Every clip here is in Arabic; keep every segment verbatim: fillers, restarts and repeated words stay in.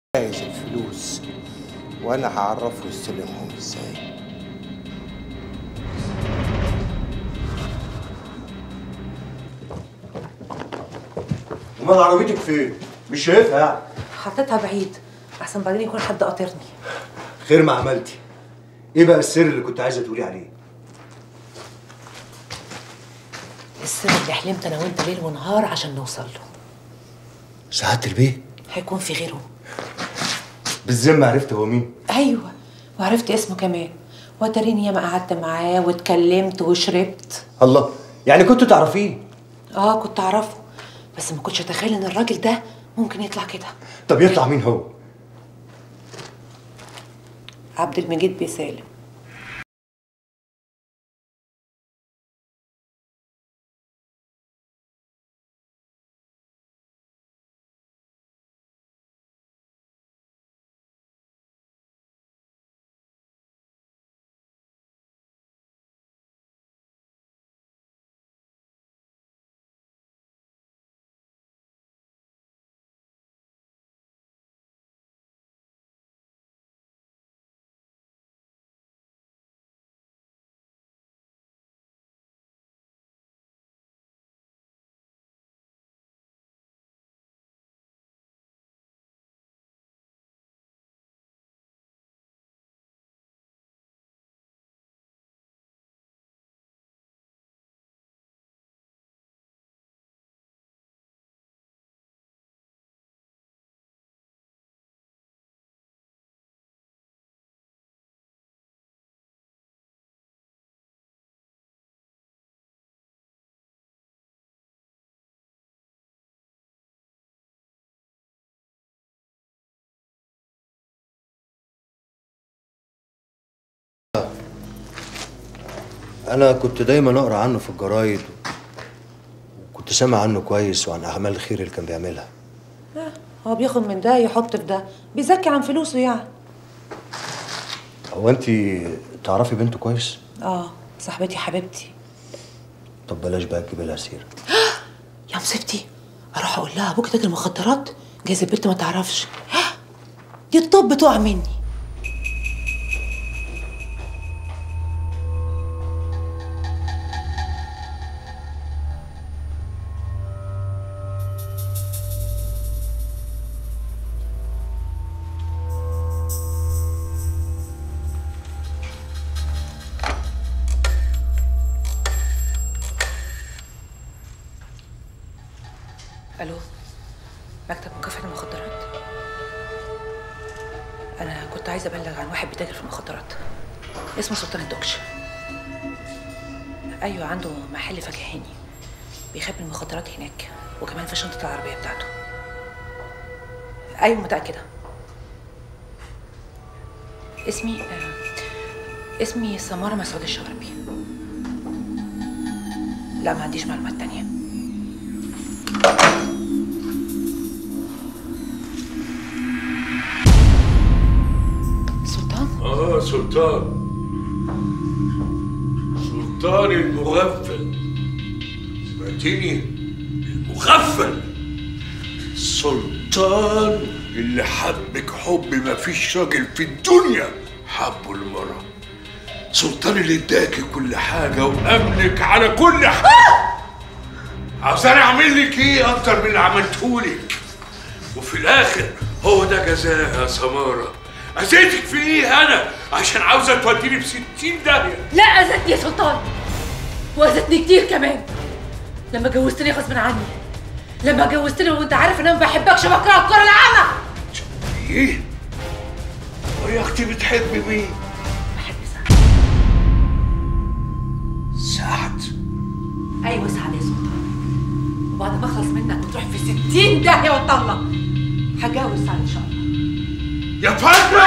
عايز الفلوس وانا هعرفه يستلمهم ازاي. امال عربيتك فين؟ مش شايفها يعني. حطيتها بعيد احسن بعدين يكون حد قاطرني. خير ما عملتي. ايه بقى السر اللي كنت عايزه تقولي عليه؟ السر اللي حلمت انا وانت ليل ونهار عشان نوصل له. سعادة البيه؟ هيكون في غيره. بالذمة عرفت هو مين؟ ايوه وعرفت اسمه كمان، وتريني ياما قعدت معاه واتكلمت وشربت. الله، يعني كنت تعرفيه؟ اه كنت اعرفه، بس ما كنتش اتخيل ان الراجل ده ممكن يطلع كده. طب يطلع مين هو؟ عبد المجيد بيه سالم. أنا كنت دايما أقرأ عنه في الجرايد، وكنت سامع عنه كويس وعن أعمال الخير اللي كان بيعملها. آه هو بياخد من ده يحط في ده، بيزكي عن فلوسه يعني. هو أنت تعرفي بنته كويس؟ اه صاحبتي حبيبتي. طب بلاش بقى تجيبي لها سيرة. يا مصيبتي، اروح اقول لها ابوك تاجر مخدرات؟ جايز البنت ما تعرفش. دي الطب تقع مني. الو، مكتب مكافحة المخدرات. انا كنت عايزه ابلغ عن واحد بيتاجر في المخدرات اسمه سلطان الدكش. ايوه عنده محل فكهاني بيخبي المخدرات هناك، وكمان في شنطه العربيه بتاعته. ايوه متاكده. اسمي آه اسمي سماره مسعود الشربي. لا ما عنديش معلومات تانية. آه سلطان سلطان المغفل. سمعتني؟ المغفل. سلطان اللي حبك حب ما فيش راجل في الدنيا حبه المرة. سلطان اللي اداكي كل حاجة وأمنك على كل حاجة. عاوزاني أعمل لك إيه أكتر من اللي عملتهولك؟ وفي الآخر هو ده جزاها يا سمارة. أذيتك في إيه أنا؟ عشان عاوزة توديني بستين داهية. لا أذتني يا سلطان، وأذتني كتير كمان. لما جوزتني غصب عني، لما جوزتني وأنت عارف إن أنا ما بحبكش، بكره الكرة العامة. إيه؟ ويا أختي بتحبي مين؟ بحب سعد. سعد؟ أيوة سعد يا سلطان، وبعد ما أخلص منك وتروح في ستين داهية وتطلق هتجوز سعد إن شاء الله. يا فاطمة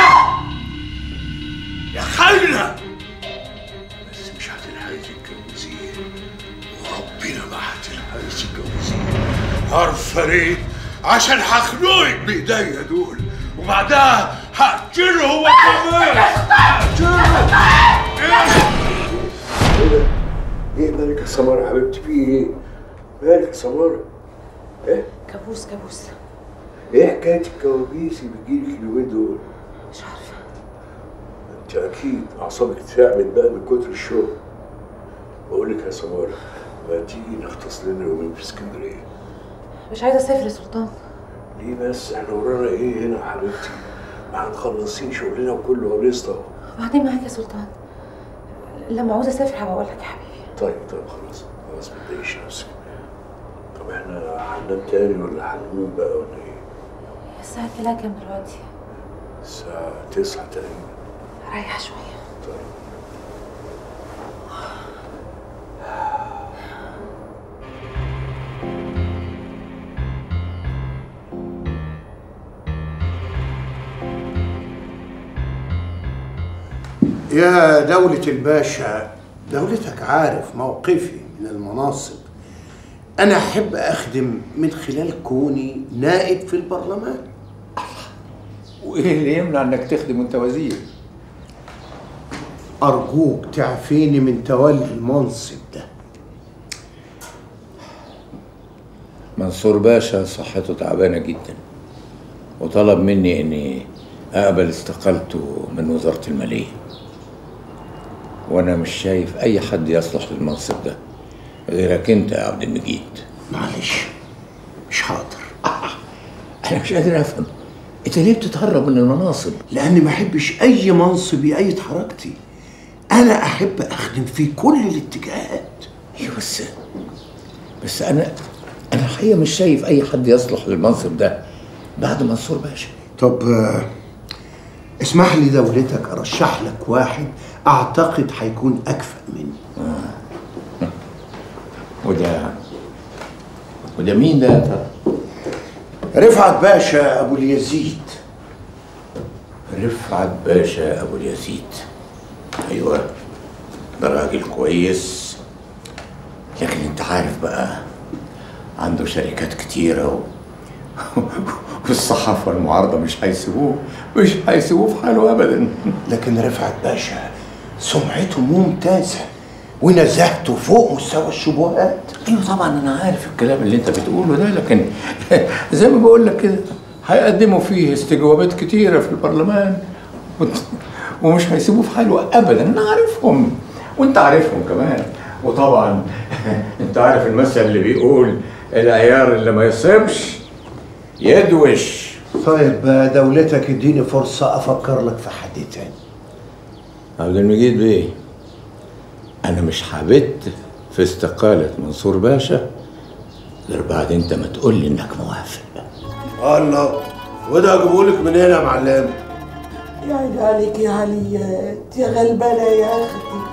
يا خاينة، بس مش هتلحقي تتجوزيه، وربنا ما هتلحقي تتجوزيه. عارفة ليه؟ عشان هخنقك بإيديا دول، وبعدها هقتله هو كمان. هقتله. ايه ده؟ ايه مالك يا سمارة حبيبتي؟ في ايه؟ مالك يا سمارة؟ ايه؟ كابوس كابوس. ايه حكايه الكوابيس اللي بتجيلك اليومين دول؟ مش عارفه. انت اكيد اعصابك اتشعبت بقى من كتر الشغل. بقول لك يا سماره، ما تيجي نختص لنا يومين في اسكندريه؟ مش عايزه اسافر يا سلطان. ليه بس؟ احنا ورانا ايه هنا يا حبيبتي؟ ما احنا مخلصين شغلنا وكله خلصت اهو. وبعدين معاك يا سلطان، لما عاوزه اسافر هبقى اقول لك يا حبيبي. طيب طيب خلاص خلاص ما تضايقيش نفسك. طب احنا هننام تاني ولا هنقوم بقى ولا ايه؟ الساعه كلها كام دلوقتي؟ الساعة تسعة تقريبا. ريح شويه. طيب. يا دولة الباشا، دولتك عارف موقفي من المناصب. أنا أحب أخدم من خلال كوني نائب في البرلمان. وايه اللي يمنع انك تخدم وانت وزير؟ أرجوك تعفيني من تولي المنصب ده. منصور باشا صحته تعبانه جدا، وطلب مني اني اقبل استقالته من وزاره الماليه، وانا مش شايف اي حد يصلح للمنصب ده غيرك انت يا عبد المجيد. معلش مش حاضر. انا مش قادر افهم انت ليه بتتهرب من المناصب؟ لأني ما أحبش أي منصب يأيد حركتي. أنا أحب أخدم في كل الاتجاهات. ايوه بس بس انا انا الحقيقه مش شايف اي حد يصلح للمنصب ده بعد منصور باشا. طب آه، اسمح لي دولتك أرشح لك واحد أعتقد هيكون أكفأ مني. آه. وده وده مين ده يا ترى؟ رفعت باشا أبو اليزيد. رفعت باشا ابو اليزيد، ايوه ده راجل كويس، لكن انت عارف بقى عنده شركات كتيره و... والصحافه والمعارضه مش هيسيبوه مش هيسيبوه في حاله ابدا. لكن رفعت باشا سمعته ممتازة ونزاهته فوق مستوى الشبهات. ايوه طبعا انا عارف الكلام اللي انت بتقوله ده، لكن زي ما بقول لك كده هيقدموا فيه استجوابات كتيره في البرلمان ومش هيسيبوه في حاله ابدا. انا عارفهم وانت عارفهم كمان، وطبعا انت عارف المثل اللي بيقول العيار اللي ما يصيبش يدوش. طيب دولتك اديني فرصة أفكر لك في حد تاني. عبد المجيد بيه، انا مش حابت في استقالة منصور باشا غير بعد انت ما تقول لي انك موافق. الله، وده اجيبهولك من هنا يا معلم. يا عيني عليك يا عليات يا غلبانه يا اختي،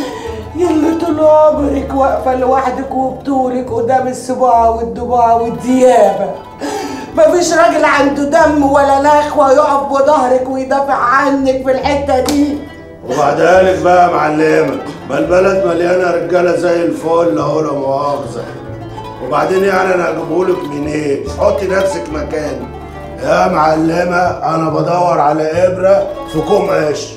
يلي طول عمرك واقفه لوحدك وبطولك قدام السبوعه والدبوعه والديابه. مفيش راجل عنده دم ولا نخوه يقف بظهرك ويدافع عنك في الحته دي. وبعدها لك بقى يا معلمة، ما البلد مليانة رجالة زي الفل اهو لا مؤاخذة. وبعدين يعني انا هجيبهولك منين؟ حطي نفسك مكاني. يا معلمة انا بدور على ابرة في كوم قش.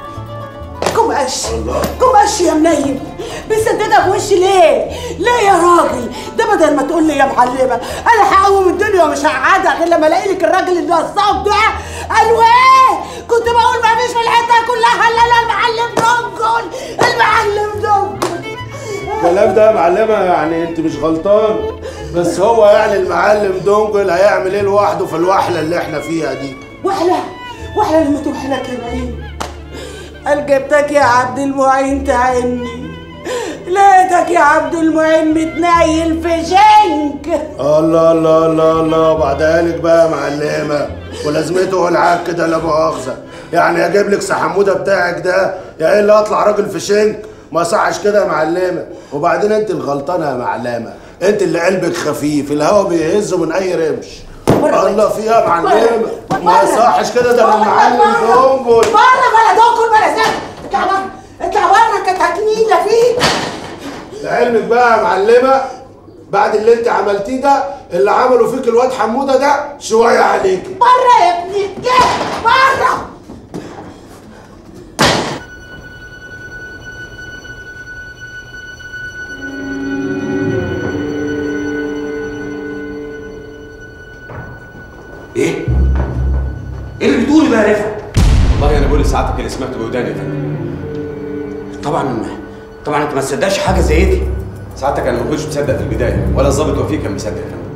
كوم قش؟ كوم قش يا منيل، بتسددها في وشي ليه؟ ليه يا راجل؟ ده بدل ما تقول لي يا معلمة انا هقوم الدنيا ومش هقعدها غير لما الاقي لك الراجل اللي نصاب ده. قالوا ايه؟ كنت بقول ما فيش في الحته كلها الا انا المعلم دنجل، المعلم دنجل. الكلام ده يا معلمة يعني انت مش غلطان، بس هو يعني المعلم دنجل هيعمل ايه لوحده في الوحلة اللي احنا فيها دي؟ وحلة؟ وحلة لما تروح لك يا معين. قال جبتك يا عبد المعين تعني، لقيتك يا عبد المعين متنيل في شنك. الله الله الله الله، بعدها لك بقى يا معلمة، ولازمته العاب كده لا مؤاخذة. يعني اجيب لك سحمودة بتاعك ده يا ايه اللي اطلع راجل في شنك؟ ما صحش كده يا معلمة. وبعدين انت الغلطانة يا معلمة، انت اللي قلبك خفيف، الهوا بيهزه من اي رمش. الله فيها يا معلمة، ما صحش كده، ده انا معلم دنجل. بره بلا دنجل بلا زفت، اطلع بره اطلع بره، كانت هتنيلة فيك. لعلمك بقى يا معلمة، بعد اللي انت عملتيه ده اللي عمله فيك الواد حمودة ده شوية عليكي. بره يا ابني الجهل، بره. ايه اللي سمعته بوداني يا فندم. طبعا طبعا انت ما تصدقش حاجه زي دي. ساعتك انا ما كنتش مصدق في البدايه ولا الظابط وفيق كان مصدق يا فندم.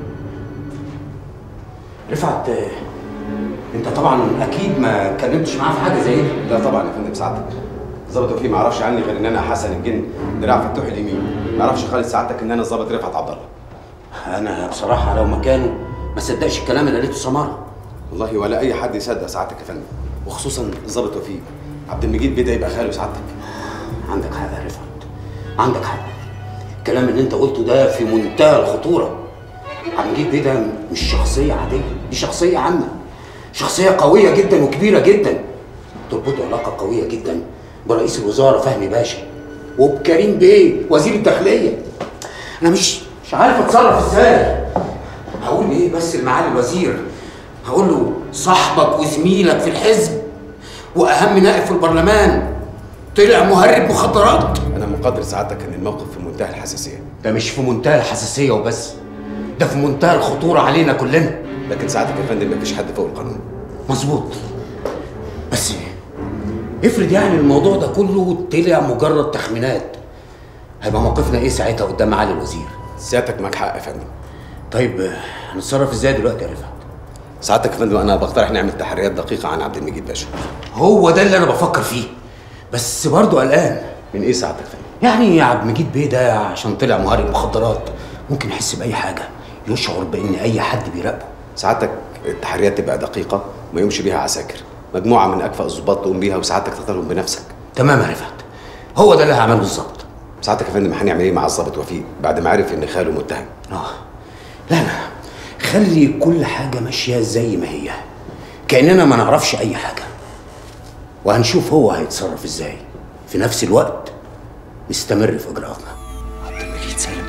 رفعت انت طبعا اكيد ما اتكلمتش معاه في حاجه زي دي. لا طبعا يا فندم سعادتك. الظابط وفيق ما يعرفش عني غير ان انا حسن الجن دراع فتوح اليمين. ما يعرفش خالد سعادتك ان انا الظابط رفعت عبد الله. انا بصراحه لو مكانه ما صدقش الكلام اللي قالته سماره. والله ولا اي حد يصدق سعادتك يا فندم، وخصوصا الظابط وفيق. عبد المجيد بدا يبقى خاله سعادتك. عندك حق يا رفعت، عندك حق. الكلام اللي انت قلته ده في منتهى الخطوره. عبد المجيد بيه ده مش شخصيه عاديه، دي شخصيه عامه، شخصيه قويه جدا وكبيره جدا، تربطه علاقه قويه جدا برئيس الوزاره فهمي باشا وبكريم بيه وزير الداخليه. انا مش مش عارف اتصرف ازاي. هقول ايه بس لمعالي الوزير؟ هقول له صاحبك وزميلك في الحزب واهم نائب في البرلمان طلع مهرب مخدرات. انا مقدر سعادتك ان الموقف في منتهى الحساسيه. ده مش في منتهى الحساسيه وبس، ده في منتهى الخطوره علينا كلنا. لكن سعادتك يا فندم مفيش حد فوق القانون. مظبوط، بس افرض يعني الموضوع ده كله طلع مجرد تخمينات، هيبقى موقفنا ايه ساعتها قدام معالي الوزير؟ سيادتك معاك حق يا فندم. طيب هنتصرف ازاي دلوقتي يا رفعت؟ سعادتك يا فندم انا بقترح نعمل تحريات دقيقه عن عبد المجيد باشا. هو ده اللي انا بفكر فيه، بس برضه قلقان. من ايه سعادتك يا فندم؟ يعني عبد المجيد بيه ده عشان طلع مهرب مخدرات ممكن يحس باي حاجه، يشعر بان اي حد بيراقبه. سعادتك التحريات تبقى دقيقه وما يقومش بيها عساكر، مجموعه من اكفأ الضباط تقوم بيها وسعادتك تختارهم بنفسك. تمام يا رفعت، هو ده اللي هعمله بالظبط. سعادتك يا فندم هنعمل ايه مع الضابط وفيق بعد ما عرف ان خاله متهم؟ اه لا لا، خلي كل حاجه ماشيه زي ما هي، كاننا ما نعرفش اي حاجه، وهنشوف هو هيتصرف ازاي. في نفس الوقت نستمر في اجراءاتنا. عبد المجيد سالم،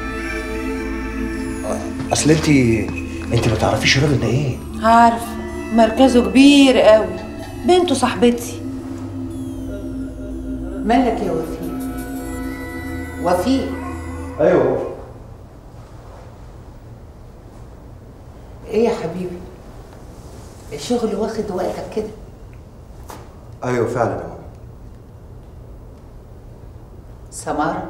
اصل انت انت ما تعرفيش الراجل ده ايه؟ عارف، مركزه كبير قوي، بنته صاحبتي. مالك يا وفيق؟ وفيق ايوه. ايه يا حبيبي؟ الشغل واخد وقتك كده؟ ايوه فعلا يا ماما. سمارة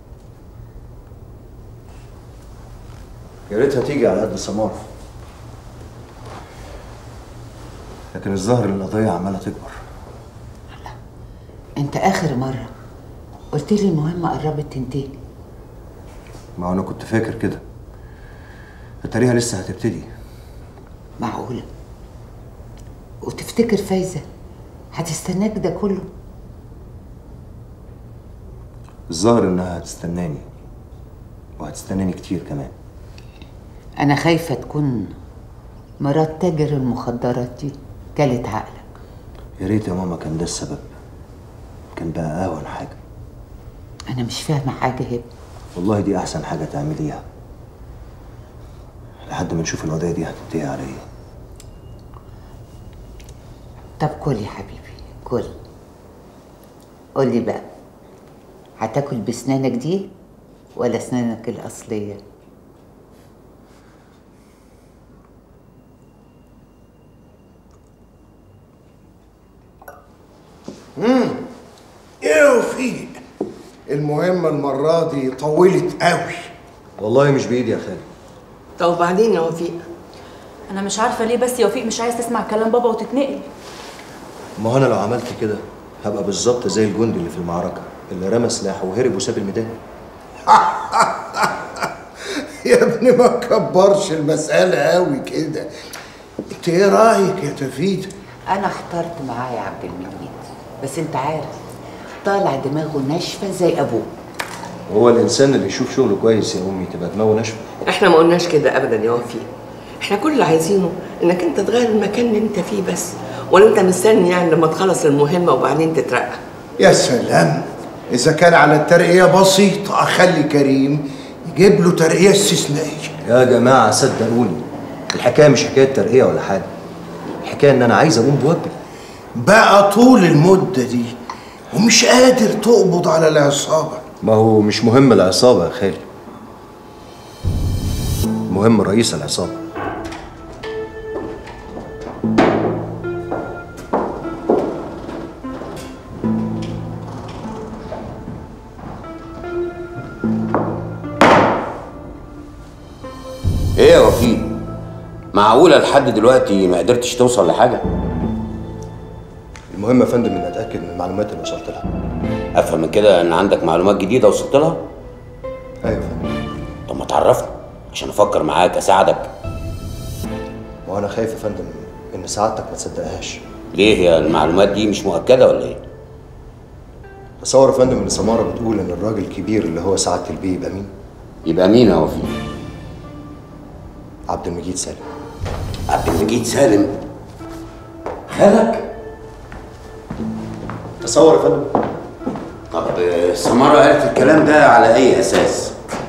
يا ريتها تيجي على قد سمارة، لكن الظاهر ان القضية عمالة تكبر. انت اخر مرة قلت لي المهمة قربت تنتهي. ما انا كنت فاكر كده، اتاريها لسه هتبتدي. معقولة؟ وتفتكر فايزة هتستناك ده كله؟ الظاهر انها هتستناني، وهتستناني كتير كمان. انا خايفة تكون مرات تاجر المخدرات دي كلت عقلك. يا ريت يا ماما كان ده السبب، كان بقى اهون حاجة. انا مش فاهمة حاجة هبه. والله دي احسن حاجة تعمليها لحد ما نشوف القضية دي هتنتهي على ايه. طب كل يا حبيبي كل. قولي بقى، هتاكل بسنانك دي ولا اسنانك الاصليه؟ امم ايه وفيق؟ المهمه المره دي طولت قوي. والله مش بايدي يا خالد. طب وبعدين يا وفيق؟ انا مش عارفه ليه بس يا وفيق مش عايز تسمع كلام بابا وتتنقل. ما هو انا لو عملت كده هبقى بالظبط زي الجندي اللي في المعركه اللي رمى سلاحه وهرب وساب الميدان. يا ابني ما تكبرش المساله قوي كده. انت ايه رايك يا تفيده؟ انا احترت معاه يا عبد المجيد، بس انت عارف طالع دماغه ناشفه زي ابوه. هو الانسان اللي يشوف شغله كويس يا امي تبقى دماغه ناشفه؟ احنا ما قلناش كده ابدا يا وفيق، احنا كل اللي عايزينه انك انت تغير المكان اللي انت فيه بس، ولا انت مستني يعني لما تخلص المهمه وبعدين تترقى؟ يا سلام، اذا كان على الترقيه بسيطه اخلي كريم يجيب له ترقيه استثنائيه. يا جماعه صدقوني الحكايه مش حكايه ترقيه ولا حاجه، الحكايه ان انا عايز اقوم بواجبي. بقى طول المده دي ومش قادر تقبض على العصابه. ما هو مش مهم العصابه يا خالي، مهم رئيس العصابه. ايه يا وفيق؟ معقوله لحد دلوقتي ما قدرتش توصل لحاجه؟ المهم يا فندم ان اتاكد من المعلومات اللي وصلت لها. افهم من كده ان عندك معلومات جديده وصلت لها؟ ايوه يا فندم. طب ما تعرفني عشان افكر معاك اساعدك. ما انا خايف يا فندم ان سعادتك ما تصدقهاش. ليه؟ هي المعلومات دي مش مؤكده ولا ايه؟ تصور يا فندم ان سماره بتقول ان الراجل الكبير اللي هو سعاده البيه يبقى مين؟ يبقى مين يا وفيق؟ عبد المجيد سالم. عبد المجيد سالم؟ خالك؟ تصور يا فندم. طب سماره قالت الكلام ده على اي اساس؟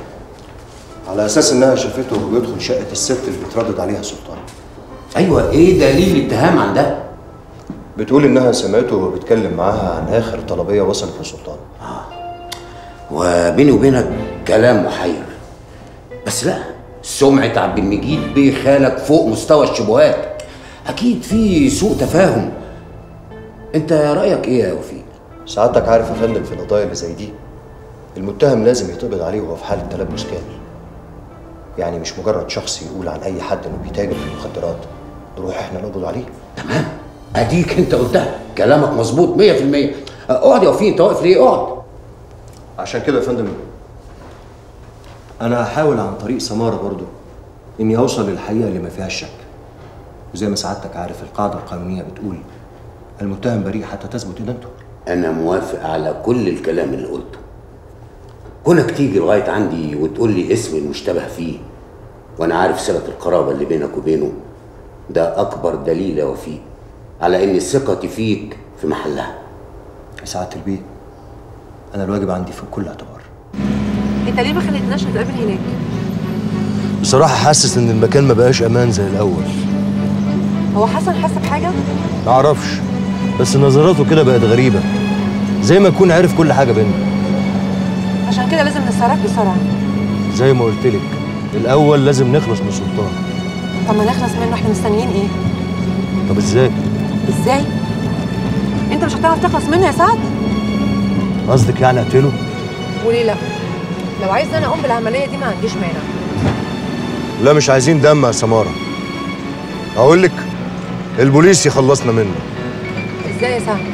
على اساس انها شافته وهو بيدخل شقه الست اللي بيتردد عليها سلطان. ايوه، ايه دليل الاتهام عن ده؟ بتقول انها سمعته وهو بيتكلم معاها عن اخر طلبيه وصلت لسلطان. اه وبيني وبينك كلام محير، بس لا، سمعه عبد المجيد بيه خالك فوق مستوى الشبهات، اكيد في سوء تفاهم. انت رايك ايه يا وفيق؟ سعادتك عارف يا فندم في القضايا اللي زي دي المتهم لازم يتقبض عليه وهو في حاله تلبس كامل. يعني مش مجرد شخص يقول عن اي حد انه بيتاجر في المخدرات نروح احنا نقبض عليه. تمام، اديك انت قلتها، كلامك مظبوط مية في المية. اقعد يا وفيق، انت واقف ليه؟ اقعد. عشان كده يا فندم انا هحاول عن طريق سماره برضو اني اوصل للحقيقه اللي ما فيهاش شك. وزي ما سعادتك عارف القاعده القانونيه بتقول المتهم بريء حتى تثبت ادانته. انا موافق على كل الكلام اللي قلته. كونك تيجي لغايه عندي وتقول لي اسم المشتبه فيه وانا عارف صله القرابه اللي بينك وبينه، ده اكبر دليل يا وفيق على ان ثقتي فيك في محلها. يا سعاده البيه، انا الواجب عندي في كل اعتبار. انت ليه ما خليتناش نتقابل هناك؟ بصراحه حاسس ان المكان ما بقاش امان زي الاول. هو حسن حس بحاجه؟ ما اعرفش، بس نظراته كده بقت غريبه، زي ما يكون عارف كل حاجه بينا. عشان كده لازم نتصرف بسرعه. زي ما قلت لك الاول لازم نخلص من سلطان. طب ما نخلص منه، احنا مستنيين ايه؟ طب ازاي؟ ازاي؟ انت مش هتعرف تخلص منه يا سعد؟ قصدك يعني اقتله؟ وليه لا؟ لو عايز انا اقوم بالعمليه دي ما عنديش مانع. لا مش عايزين دم يا سماره. اقول لك البوليس يخلصنا منه. ازاي يا سعد؟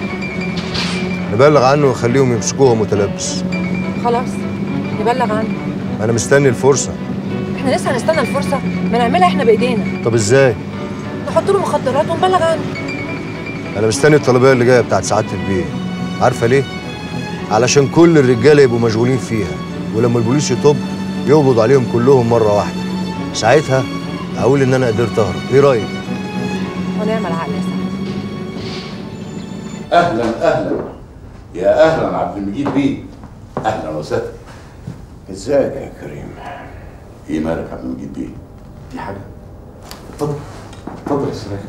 نبلغ عنه ونخليهم يمسكوه متلبس. خلاص نبلغ عنه. انا مستني الفرصه. احنا لسه هنستنى الفرصه؟ ما نعملها احنا بايدينا. طب ازاي؟ نحط له مخدرات ونبلغ عنه. انا مستني الطلبيه اللي جايه بتاعت سعاده البيه. عارفه ليه؟ علشان كل الرجاله يبقوا مشغولين فيها، ولما البوليس يطب يقبض عليهم كلهم مره واحده. ساعتها اقول ان انا قدرت اهرب. ايه رايك؟ ونعمل عقل يا سعد. اهلا اهلا يا اهلا عبد المجيد بيه. اهلا وسهلا. ازيك يا كريم؟ ايه مالك يا عبد المجيد بيه؟ في حاجه؟ اتفضل اتفضل يا سلام.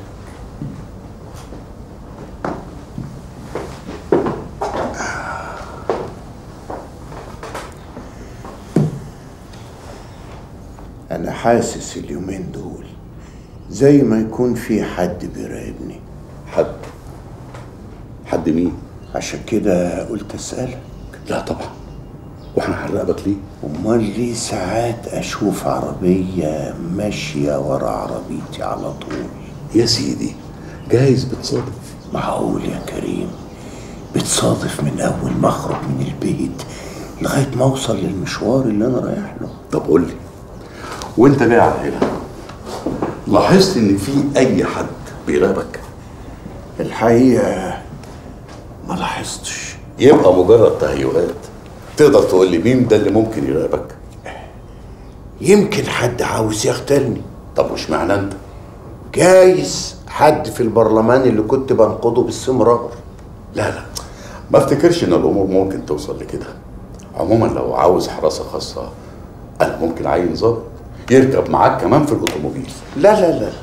أنا حاسس اليومين دول زي ما يكون في حد بيراقبني. حد؟ حد مين؟ عشان كده قلت أسألك. لا طبعا، واحنا هنراقبك ليه؟ أمال ليه ساعات أشوف عربية ماشية ورا عربيتي على طول؟ يا سيدي جايز بتصادف. معقول يا كريم بتصادف من أول ما أخرج من البيت لغاية ما أوصل للمشوار اللي أنا رايح له؟ طب قول لي، وانت جاي على هنا لاحظت ان في اي حد بيراقبك؟ الحقيقه ما لاحظتش. يبقى مجرد تهيؤات. تقدر تقول لي مين ده اللي ممكن يراقبك؟ يمكن حد عاوز يغتالني. طب وش معنى انت؟ جايز حد في البرلمان اللي كنت بنقضه باستمرار. لا لا، ما افتكرش ان الامور ممكن توصل لكده. عموما لو عاوز حراسه خاصه انا ممكن اعين ظابط يركب معاك كمان في الاوتوموبيل. لا لا لا لا،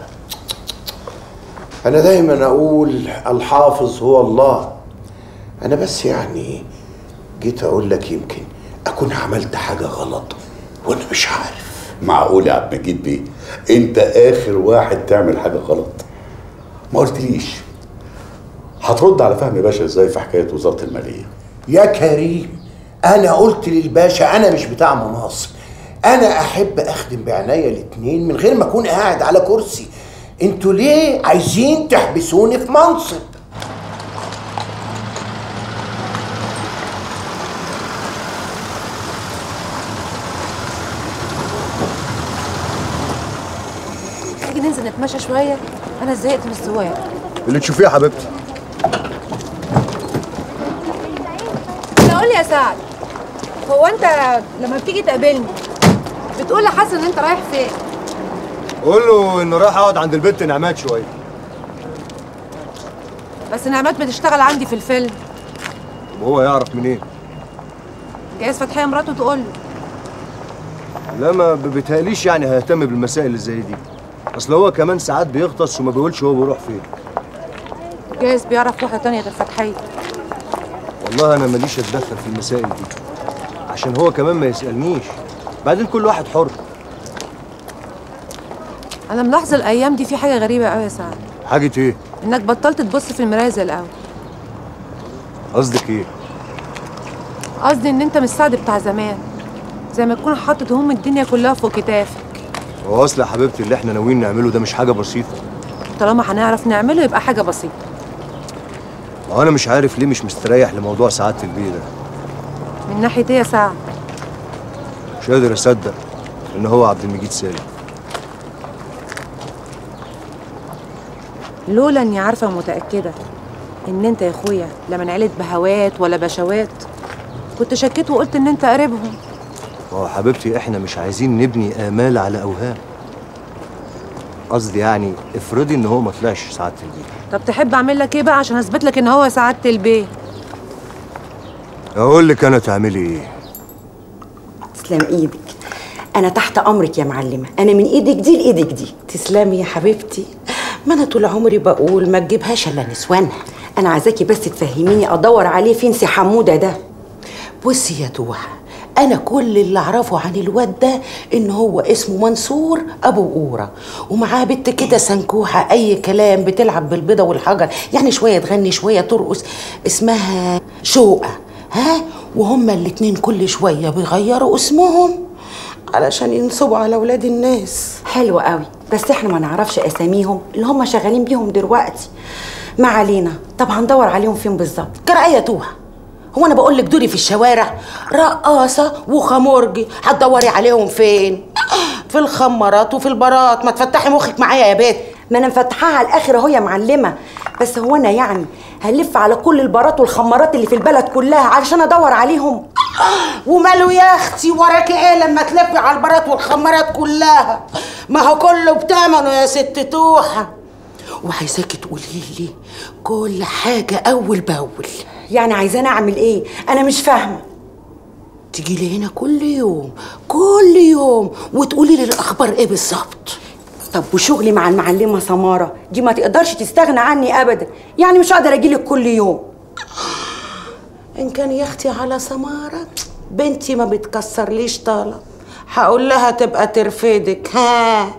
انا دايما اقول الحافظ هو الله. انا بس يعني جيت اقول لك يمكن اكون عملت حاجه غلط وانا مش عارف. معقول يا عبد المجيد بيه انت اخر واحد تعمل حاجه غلط؟ ما قلتليش هترد على فهمي باشا ازاي في حكايه وزاره الماليه؟ يا كريم انا قلت للباشا انا مش بتاع مناصب، انا احب اخدم بعناية الاتنين من غير ما اكون قاعد على كرسي. انتوا ليه عايزين تحبسوني في منصب؟ تيجي ننزل نتمشى شويه؟ انا زهقت من السواق. اللي تشوفيه يا حبيبتي. لا قول لي يا سعد، هو انت لما بتيجي تقابلني بتقول لحسن ان انت رايح فين؟ قول له انه رايح اقعد عند البت نعمات شويه. بس نعمات بتشتغل عندي في الفيلم. وهو يعرف منين؟ جايز فتحيه مراته تقول له. لا ما بيتهيأليش يعني هيهتم بالمسائل اللي زي دي. اصل هو كمان ساعات بيغطس وما بيقولش هو بيروح فين. جايز بيعرف واحده تانيه غير فتحيه. والله انا ماليش اتدخل في المسائل دي عشان هو كمان ما يسألنيش. بعدين كل واحد حر. انا ملاحظه الايام دي في حاجه غريبه قوي يا سعد. حاجه ايه؟ انك بطلت تبص في المرايه زي الاول. قصدك ايه؟ قصدي ان انت مش سعد بتاع زمان، زي ما تكون حاطط هموم الدنيا كلها فوق كتافك. هو اصل يا حبيبتي اللي احنا ناويين نعمله ده مش حاجه بسيطه. طالما هنعرف نعمله يبقى حاجه بسيطه. وانا مش عارف ليه مش مستريح لموضوع سعاده البيه ده. من ناحيه ايه يا سعد؟ مش قادر اصدق ان هو عبد المجيد سالم. لولا اني عارفه ومتاكده ان انت يا اخويا لا من عيله بهوات ولا بشوات كنت شكيت وقلت ان انت قريبهم. هو حبيبتي احنا مش عايزين نبني امال على اوهام. قصدي يعني افرضي ان هو ما طلعش سعاده البيه. طب تحب اعمل لك ايه بقى عشان اثبت لك ان هو سعاده البيه؟ اقول لك انا تعملي ايه؟ تسلم ايدك. انا تحت امرك يا معلمه، انا من ايدك دي لايدك دي. تسلمي يا حبيبتي. ما انا طول عمري بقول ما تجيبهاش الا نسوانها. انا عايزاكي بس تفهميني ادور عليه فين سي حموده ده. بصي يا توحه، انا كل اللي اعرفه عن الواد ده ان هو اسمه منصور ابو قوره، ومعاه بنت كده سنكوحه اي كلام بتلعب بالبيضه والحجر، يعني شويه تغني شويه ترقص، اسمها شوقه. ها، وهما الاتنين كل شويه بيغيروا اسمهم علشان ينصبوا على اولاد الناس. حلو قوي، بس احنا ما نعرفش اساميهم اللي هم شغالين بيهم دلوقتي. ما علينا. طب هندور عليهم فين بالظبط؟ كرأية توحه، هو انا بقول لك دوري في الشوارع رقاصه وخمرجي، هتدوري عليهم فين؟ في الخمارات وفي البارات. ما تفتحي مخك معايا يا بنت. ما انا مفتحاها على الاخر اهو يا معلمه، بس هو انا يعني هلف على كل البارات والخمارات اللي في البلد كلها علشان ادور عليهم؟ وماله يا اختي، وراكي ايه لما تلفي على البارات والخمارات كلها؟ ما هو كله بتمنه يا ست توحه. وعايزاكي تقولي لي كل حاجه اول باول. يعني عايزاني اعمل ايه؟ انا مش فاهمه. تيجي لي هنا كل يوم كل يوم وتقولي لي الاخبار ايه بالظبط. طب وشغلي مع المعلمه سماره دي ما تقدرش تستغنى عني ابدا، يعني مش هقدر اجيلك كل يوم. ان كان يا اختي على سماره بنتي ما بتكسرليش طلب، هقول لها تبقى ترفدك. ها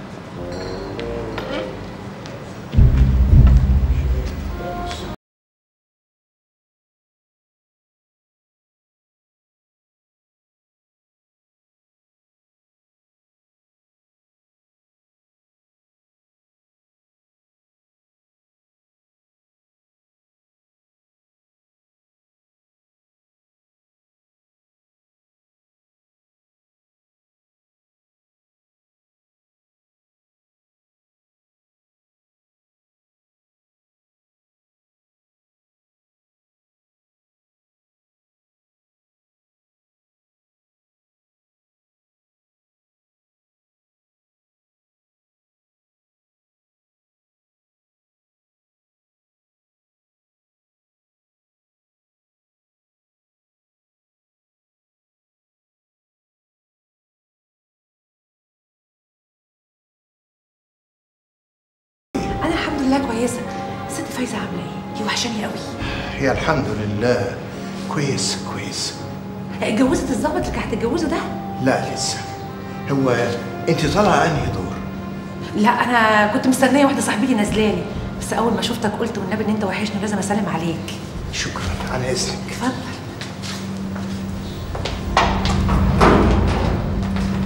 لله كويسه. ست فايزه عامله ايه؟ دي وحشاني قوي. هي الحمد لله كويس كويس. اتجوزت الظابط اللي كانت هتتجوزه ده؟ لا لسه. هو انت طالعه انهي دور؟ لا انا كنت مستنيه واحده صاحبتي نازلالي، بس اول ما شفتك قلت والنبي ان انت وحشني لازم اسلم عليك. شكرا على اذنك. اتفضل.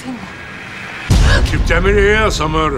فين انت بتعملي ايه يا سماره؟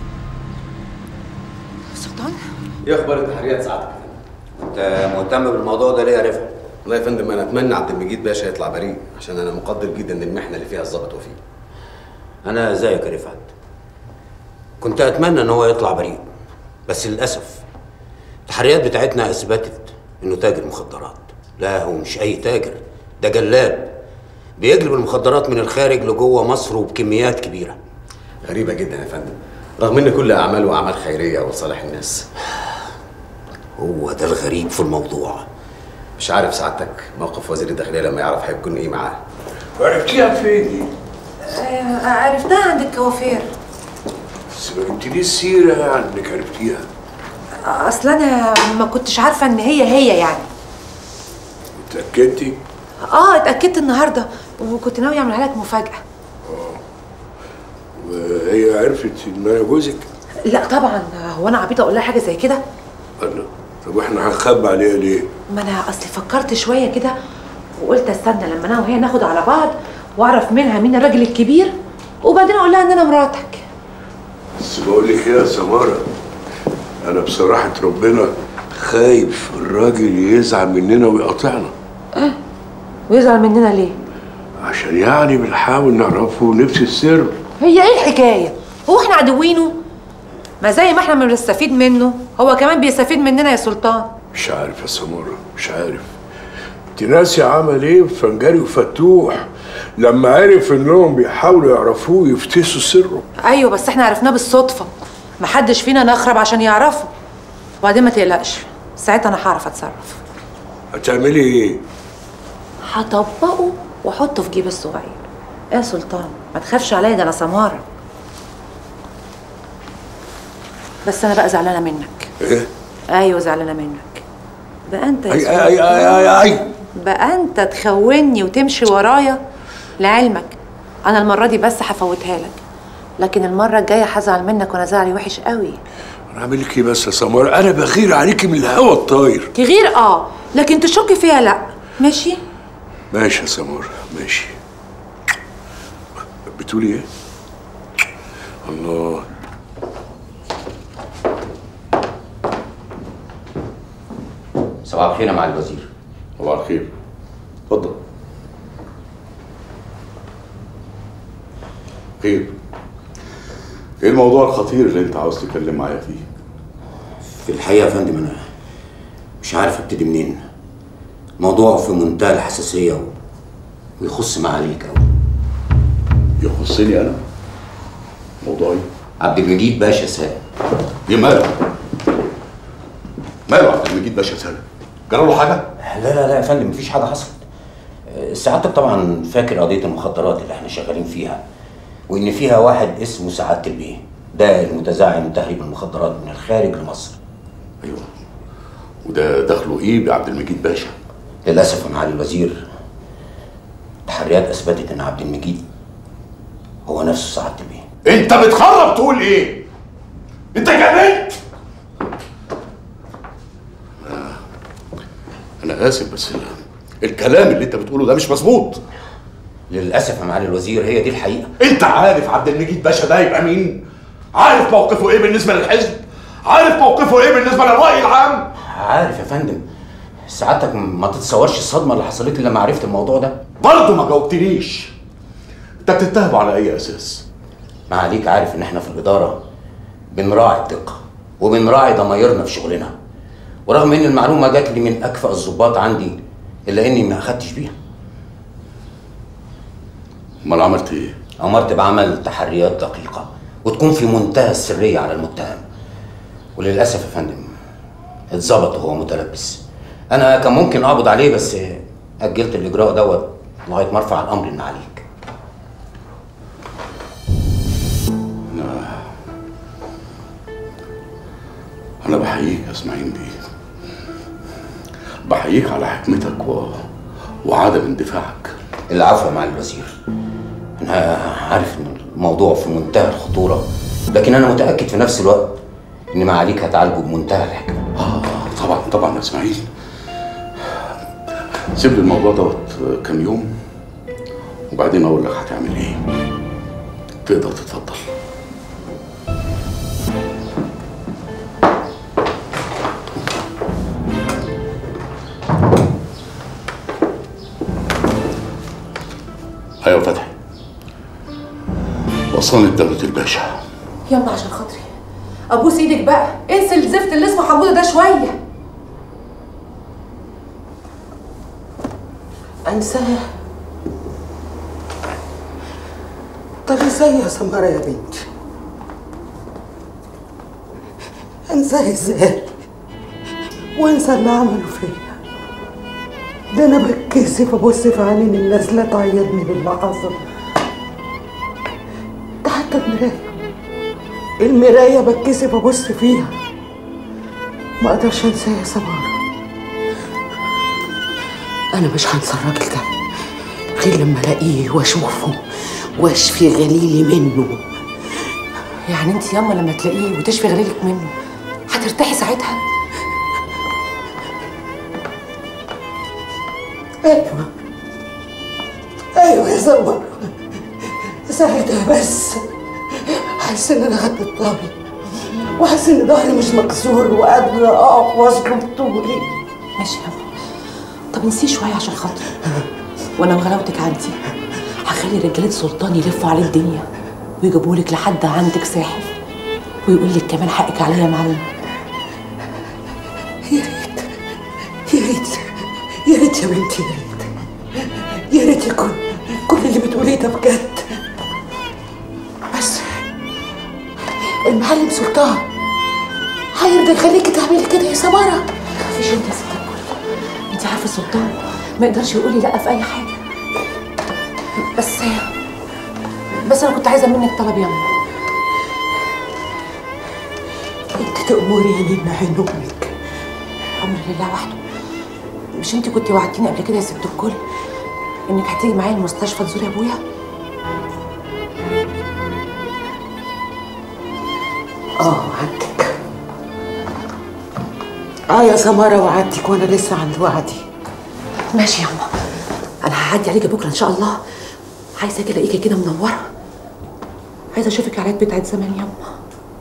سلطان؟ ايه اخبار التحريات ساعتك؟ انت مهتم بالموضوع ده ليه يا رفعت؟ والله يا فندم انا اتمنى عبد المجيد باشا يطلع بريء عشان انا مقدر جدا المحنه اللي فيها الظابط وفيه. انا زيك يا رفعت، كنت اتمنى ان هو يطلع بريء، بس للاسف التحريات بتاعتنا اثبتت انه تاجر مخدرات. لا هو مش اي تاجر، ده جلاد بيجلب المخدرات من الخارج لجوه مصر وبكميات كبيره. غريبه جدا يا فندم، رغم ان كل اعماله اعمال خيريه وصالح الناس. هو ده الغريب في الموضوع. مش عارف سعادتك موقف وزير الداخليه لما يعرف هيكون ايه معاه. عرفتيها فين دي؟ آه عرفتها عند الكوافير. بس ما جبتليش السيره يعني انك عرفتيها. اصل انا ما كنتش عارفه ان هي هي يعني. اتاكدتي؟ اه اتاكدت النهارده وكنت ناوي اعملها لك مفاجاه. اه وهي عرفت ان انا جوزك؟ لا طبعا، هو انا عبيطه اقول لها حاجه زي كده؟ الله، طب واحنا هنخبي عليها ليه؟ ما انا اصلي فكرت شويه كده وقلت استنى لما انا وهي ناخد على بعض واعرف منها مين الراجل الكبير وبعدين اقول لها ان انا مراتك. بس بقول لك ايه يا سماره، انا بصراحه ربنا خايف الراجل يزعل مننا ويقاطعنا. اه ويزعل مننا ليه؟ عشان يعني بنحاول نعرفه نفس السر. هي ايه الحكايه؟ هو احنا عدوينه؟ ما زي ما احنا بنستفيد منه هو كمان بيستفيد مننا يا سلطان. مش عارف يا سماره، مش عارف. انت ناسي عمل ايه في فنجري وفتوح لما عرف انهم بيحاولوا يعرفوه يفتسوا سره؟ ايوه بس احنا عرفناه بالصدفه، محدش فينا نخرب عشان يعرفه. وبعدين ما تقلقش، ساعتها انا هعرف اتصرف. هتعملي ايه؟ هطبقه واحطه في جيب الصغير. ايه يا سلطان ما تخافش عليا، ده انا سماره. بس انا بقى زعلانه منك. ايه؟ ايوه زعلانه منك. بقى انت يا اي سلطان اي اي اي اي بقى انت تخوني وتمشي ورايا. لعلمك انا المره دي بس هفوتها لك، لكن المره الجايه هزعل منك وانا زعلي وحش قوي. انا اعمل لك ايه بس يا سماره؟ انا بغير عليكي من الهوا الطاير. تغير اه، لكن تشك فيها لا. ماشي؟ ماشي يا سماره ماشي. بتقولي ايه؟ الله. صباح الخير يا معالي الوزير. صباح الخير، اتفضل. خير، ايه الموضوع الخطير اللي انت عاوز تتكلم معايا فيه؟ في الحقيقه يا فندم انا مش عارف ابتدي منين. موضوع في منتهى الحساسيه ويخص معاليك قوي. يخصني انا؟ موضوعي؟ عبد المجيد باشا سالم. ايه ماله؟ ماله عبد المجيد باشا سالم؟ جرى له حاجه؟ لا لا لا يا فندم مفيش حاجه حصلت. سعادتك طبعا فاكر قضيه المخدرات اللي احنا شغالين فيها، وان فيها واحد اسمه سعاده البيه، ده المتزعم تهريب المخدرات من الخارج لمصر. ايوه، وده دخله ايه بعبد المجيد باشا؟ للاسف يا معالي الوزير التحريات اثبتت ان عبد المجيد هو نفسه سعاده البيه. انت بتخرب تقول ايه؟ انت جننت؟ انا اسف بس الكلام اللي انت بتقوله ده مش مظبوط. للاسف يا معالي الوزير هي دي الحقيقه. انت عارف عبد المجيد باشا ده يبقى مين؟ عارف موقفه ايه بالنسبه للحزب؟ عارف موقفه ايه بالنسبه للراي العام؟ عارف يا فندم. سعادتك ما تتصورش الصدمه اللي حصلت لي لما عرفت الموضوع ده. برضه ما جاوبتنيش. انت بتتهمه على اي اساس؟ معاليك عارف ان احنا في الاداره بنراعي الدقه وبنراعي ضمايرنا في شغلنا، ورغم ان المعلومه جات لي من اكفأ الضباط عندي الا اني ما اخدتش بيها. امال عملت ايه؟ امرت بعمل تحريات دقيقه وتكون في منتهى السريه على المتهم، وللاسف يا فندم اتظبط وهو متلبس. انا كان ممكن اقبض عليه بس اجلت الاجراء دوت لغايه ما ارفع الامر من عليك. انا انا بحييك يا اسماعيل بيه، بحييك على حكمتك و... وعدم اندفاعك. العفو يا معالي الوزير، انا عارف ان الموضوع في منتهى الخطوره، لكن انا متاكد في نفس الوقت ان معاليك هتعالجه بمنتهى الحكمه. اه طبعا طبعا يا اسماعيل. سيب لي الموضوع دوت كام يوم وبعدين اقول لك هتعمل ايه. تقدر تتفضل. ايوه فتحي، وصلني دولة الباشا. يلا عشان خاطري ابوس ايدك بقى، انسي الزفت اللي اسمه حموده ده شويه. انساه؟ طب ازاي يا سمارة يا بنتي؟ انساه ازاي؟ وانسى اللي عمله فيا. ده انا بتكسف ابص في عينين الناس لا تعيطني باللي حصل. ده حتى المرايه المرايه بتكسف ابص فيها. ما اقدرش انساه يا سمارة. انا مش هنسى الراجل ده غير لما الاقيه واشوفه واشفي غليلي منه. يعني انت ياما لما تلاقيه وتشفي غليلك منه هترتاحي ساعتها؟ ايوه ايوه يا سمارة، ساعتها بس حاسس ان انا خدت الطابي وحاسس ان ظهري مش مكسور وقادره اقف واسلب طولي. ماشي ياما، طب انسيه شويه عشان خاطري. وانا وغلاوتك عندي هخلي رجاله سلطان يلفوا على الدنيا ويجيبوا لك لحد عندك ساحل ويقول لك كمان حقك عليا يا معلم. يا ريت يا ريت يا ريت يا بنتي، يا ريت يا ريت يكون كل اللي بتقوليه ده بجد. بس المعلم سلطان هيرضى يخليكي تعملي كده يا سمارة؟ مفيش انت يا ست الكل، انت عارفه سلطان ما يقدرش يقول لي لا في اي حاجه. بس بس انا كنت عايزه منك طلب ياما. انت تأمريني ان عين امك. امر لله وحده. مش انت كنت وعدتيني قبل كده يا ست الكل انك هتيجي معايا المستشفى تزوري ابويا؟ اه وعدتك. اه يا سمارة وعدتك وانا لسه عند وعدي. ماشي ياما، انا هعدي عليكي بكره ان شاء الله. عايزه كده الاقيكي كده منوره، عايزه اشوفك على العيد بتاعت زمان ياما.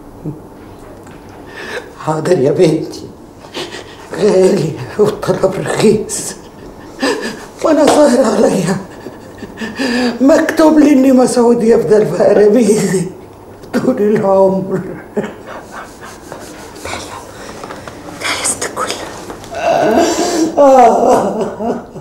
حاضر يا بنتي، غالي والطلب رخيص وانا ظاهر عليا مكتوب لي اني مسعود يفضل في قرابيزي طول العمر. تعالي يا ست الكل. آه.